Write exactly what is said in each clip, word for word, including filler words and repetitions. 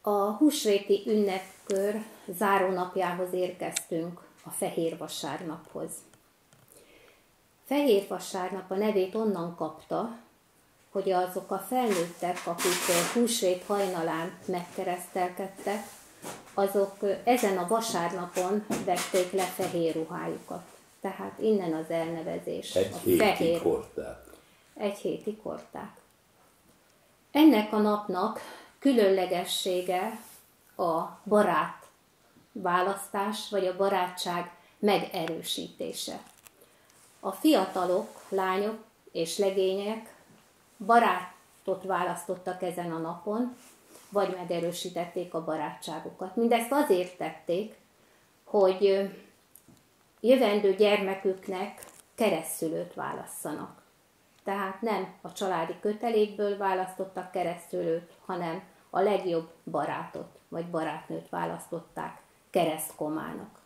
A húsvéti ünnepkör zárónapjához érkeztünk, a Fehér Vasárnaphoz. Fehér Vasárnap a nevét onnan kapta, hogy azok a felnőttek, akik húsvét hajnalán megkeresztelkedtek, azok ezen a vasárnapon vették le fehér ruhájukat. Tehát innen az elnevezés. Egy a héti fehér, korták. Egy héti korták. Ennek a napnak különlegessége a barát választás, vagy a barátság megerősítése. A fiatalok, lányok és legények barátot választottak ezen a napon, vagy megerősítették a barátságukat. Mindezt azért tették, hogy jövendő gyermeküknek keresztszülőt válasszanak. Tehát nem a családi kötelékből választottak keresztszülőt, hanem a legjobb barátot vagy barátnőt választották keresztkomának.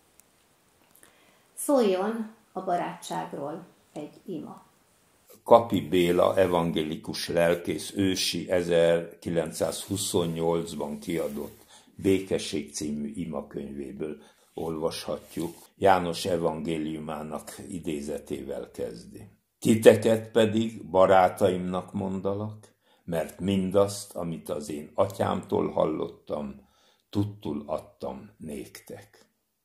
Szóljon a barátságról egy ima. Kapi Béla evangélikus lelkész ősi ezerkilencszázhuszonnyolcban kiadott Békesség című imakönyvéből olvashatjuk. János evangéliumának idézetével kezdi. Titeket pedig barátaimnak mondalak, mert mindazt, amit az én atyámtól hallottam, tudtul adtam néktek.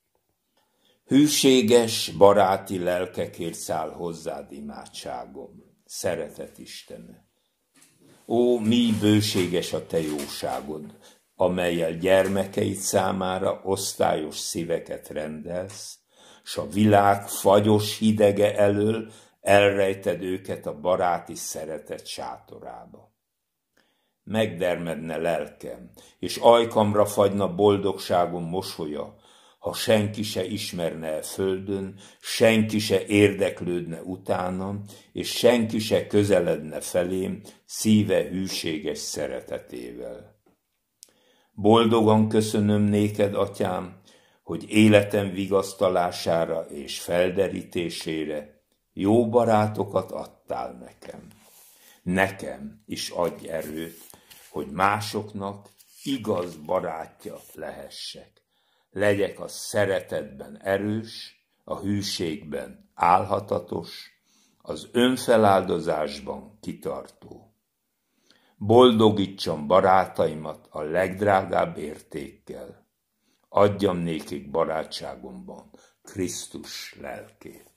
Hűséges, baráti lelkekért száll hozzád imádságom, szeretet Istene. Ó, mi bőséges a te jóságod, amellyel gyermekeid számára osztályos szíveket rendelsz, s a világ fagyos hidege elől elrejted őket a baráti szeretet sátorába. Megdermedne lelkem, és ajkamra fagyna boldogságom mosolya, ha senki se ismerne el földön, senki se érdeklődne utánam, és senki se közeledne felém szíve hűséges szeretetével. Boldogan köszönöm néked, atyám, hogy életem vigasztalására és felderítésére jó barátokat adtál nekem. Nekem is adj erőt, hogy másoknak igaz barátja lehessek. Legyek a szeretetben erős, a hűségben álhatatos, az önfeláldozásban kitartó. Boldogítsam barátaimat a legdrágább értékkel. Adjam nékik barátságomban Krisztus lelkét.